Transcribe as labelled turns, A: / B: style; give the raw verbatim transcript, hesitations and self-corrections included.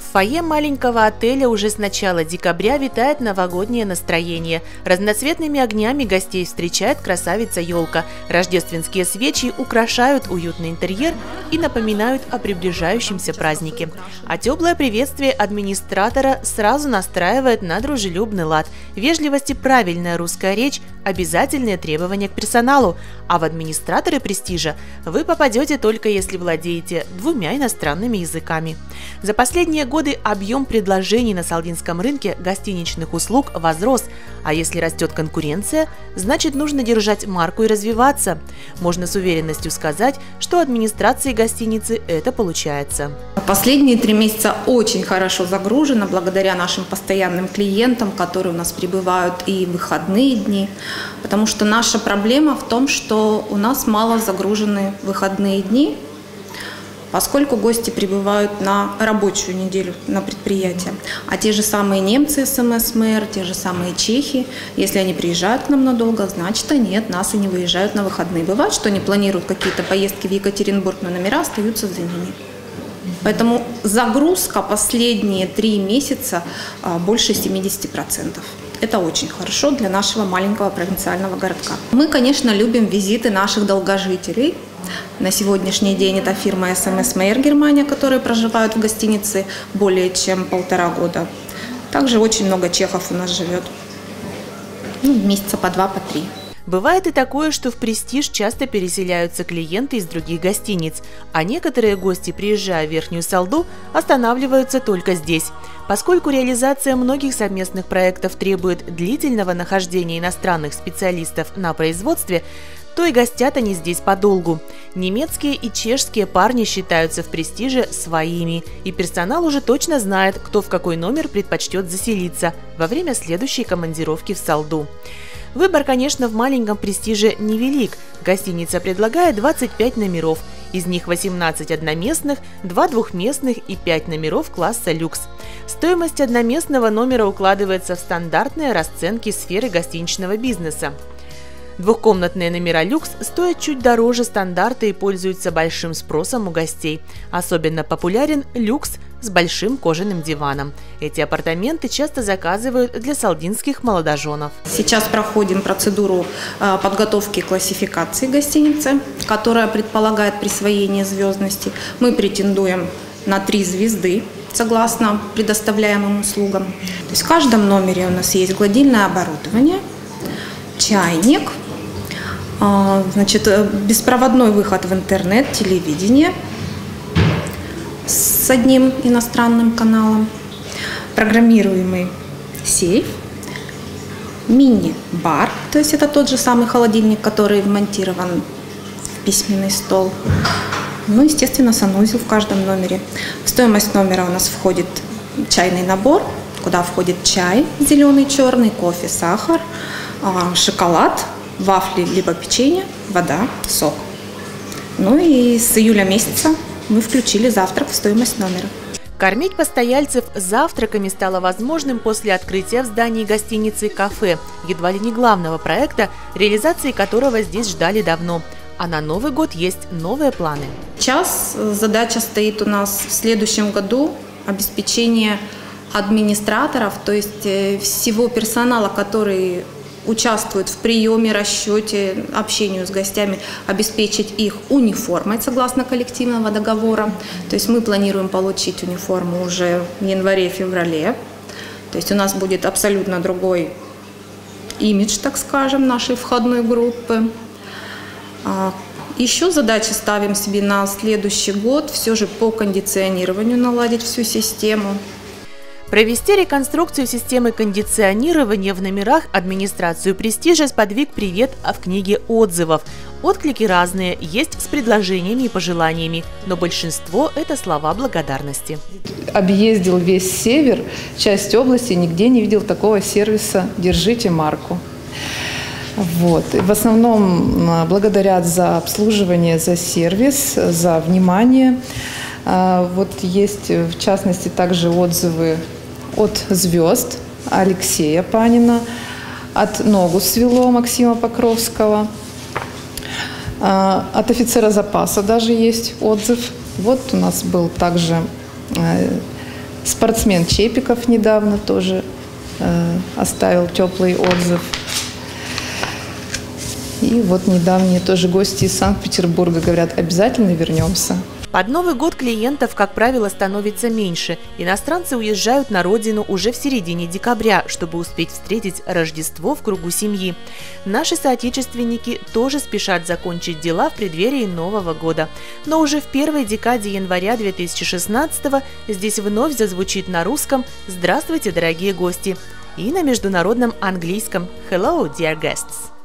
A: В фойе маленького отеля уже с начала декабря витает новогоднее настроение. Разноцветными огнями гостей встречает красавица-елка. Рождественские свечи украшают уютный интерьер и напоминают о приближающемся празднике. А теплое приветствие администратора сразу настраивает на дружелюбный лад. Вежливость и правильная русская речь – обязательные требования к персоналу. А в администраторы «Престижа» вы попадете только если владеете двумя иностранными языками. За последние годы объем предложений на салдинском рынке гостиничных услуг возрос, а если растет конкуренция, значит нужно держать марку и развиваться. Можно с уверенностью сказать, что администрации гостиницы это получается.
B: Последние три месяца очень хорошо загружено благодаря нашим постоянным клиентам, которые у нас прибывают и в выходные дни, потому что наша проблема в том, что у нас мало загружены выходные дни, поскольку гости прибывают на рабочую неделю на предприятие. А те же самые немцы, СМС-мэр, те же самые чехи, если они приезжают к нам надолго, значит они от нас и не выезжают на выходные. Бывает, что они планируют какие-то поездки в Екатеринбург, но номера остаются за ними. Поэтому загрузка последние три месяца больше семидесяти процентов. Это очень хорошо для нашего маленького провинциального городка. Мы, конечно, любим визиты наших долгожителей. На сегодняшний день это фирма СМС-мэр Германия, которые проживают в гостинице более чем полтора года. Также очень много чехов у нас живет. Ну, месяца по два, по три.
A: Бывает и такое, что в «Престиж» часто переселяются клиенты из других гостиниц, а некоторые гости, приезжая в Верхнюю Салду, останавливаются только здесь. Поскольку реализация многих совместных проектов требует длительного нахождения иностранных специалистов на производстве, то и гостят они здесь подолгу. Немецкие и чешские парни считаются в «Престиже» своими, и персонал уже точно знает, кто в какой номер предпочтет заселиться во время следующей командировки в Салду. Выбор, конечно, в маленьком «Престиже» невелик. Гостиница предлагает двадцать пять номеров, из них восемнадцать одноместных, два двухместных и пять номеров класса люкс. Стоимость одноместного номера укладывается в стандартные расценки сферы гостиничного бизнеса. Двухкомнатные номера люкс стоят чуть дороже стандарта и пользуются большим спросом у гостей. Особенно популярен люкс с большим кожаным диваном. Эти апартаменты часто заказывают для салдинских молодоженов.
B: Сейчас проходим процедуру подготовки классификации гостиницы, которая предполагает присвоение звездности. Мы претендуем на три звезды согласно предоставляемым услугам. То есть в каждом номере у нас есть гладильное оборудование, чайник, значит, беспроводной выход в интернет, телевидение с одним иностранным каналом, программируемый сейф, мини-бар, то есть это тот же самый холодильник, который вмонтирован в письменный стол. Ну, естественно, санузел в каждом номере. В стоимость номера у нас входит чайный набор, куда входит чай зеленый, черный, кофе, сахар, шоколад, вафли либо печенье, вода, сок. Ну и с июля месяца мы включили завтрак в стоимость номера.
A: Кормить постояльцев завтраками стало возможным после открытия в здании гостиницы кафе, едва ли не главного проекта, реализации которого здесь ждали давно. А на Новый год есть новые планы.
B: Сейчас задача стоит у нас в следующем году обеспечение администраторов, то есть всего персонала, который участвуют в приеме, расчете, общению с гостями, обеспечить их униформой согласно коллективного договора. То есть мы планируем получить униформу уже в январе-феврале. То есть у нас будет абсолютно другой имидж, так скажем, нашей входной группы. Еще задачи ставим себе на следующий год, все же по кондиционированию наладить всю систему.
A: Провести реконструкцию системы кондиционирования в номерах администрацию «Престижа» сподвиг привет в книге отзывов. Отклики разные, есть с предложениями и пожеланиями, но большинство – это слова благодарности.
C: Объездил весь север, часть области, нигде не видел такого сервиса «Держите марку». Вот. В основном благодарят за обслуживание, за сервис, за внимание. Вот есть, в частности, также отзывы от звезд Алексея Панина, от «Ногу свело» Максима Покровского, от офицера запаса даже есть отзыв. Вот у нас был также Спортсмен Чепиков недавно тоже э, оставил теплый отзыв. И вот недавние тоже гости из Санкт-Петербурга говорят, обязательно вернемся.
A: Под Новый год клиентов, как правило, становится меньше. Иностранцы уезжают на родину уже в середине декабря, чтобы успеть встретить Рождество в кругу семьи. Наши соотечественники тоже спешат закончить дела в преддверии Нового года. Но уже в первой декаде января две тысячи шестнадцатого здесь вновь зазвучит на русском «Здравствуйте, дорогие гости!» и на международном английском «Hello, dear guests!».